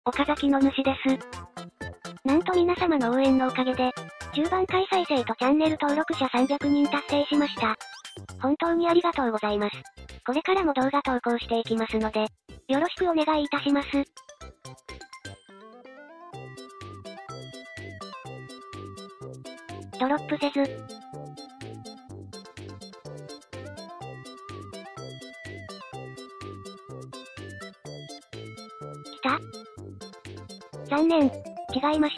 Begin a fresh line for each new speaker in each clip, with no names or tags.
岡崎の主です。なんと皆様の応援のおかげで、10万回再生とチャンネル登録者300人達成しました。本当にありがとうございます。これからも動画投稿していきますので、よろしくお願いいたします。ドロップせず。来た？残念。違いました。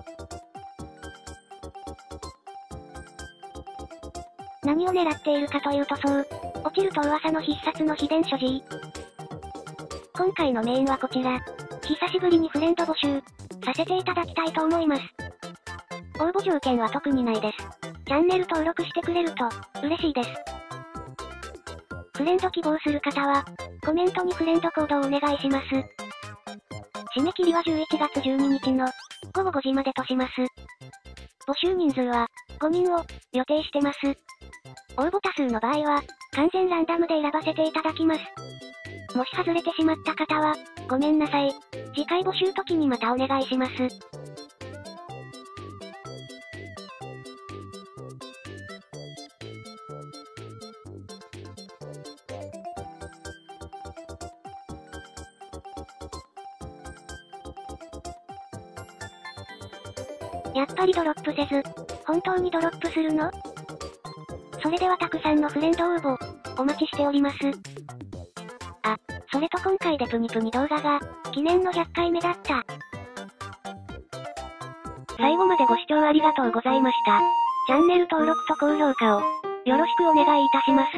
何を狙っているかというと落ちると噂の必殺の秘伝所持。今回のメインはこちら。久しぶりにフレンド募集させていただきたいと思います。応募条件は特にないです。チャンネル登録してくれると嬉しいです。フレンド希望する方はコメントにフレンドコードをお願いします。締め切りは11月12日の午後5時までとします。募集人数は5人を予定してます。応募多数の場合は完全ランダムで選ばせていただきます。もし外れてしまった方はごめんなさい。次回募集時にまたお願いします。やっぱりドロップせず、本当にドロップするの？それではたくさんのフレンド応募、お待ちしております。あ、それと今回でプニプニ動画が、記念の100回目だった。最後までご視聴ありがとうございました。チャンネル登録と高評価を、よろしくお願いいたします。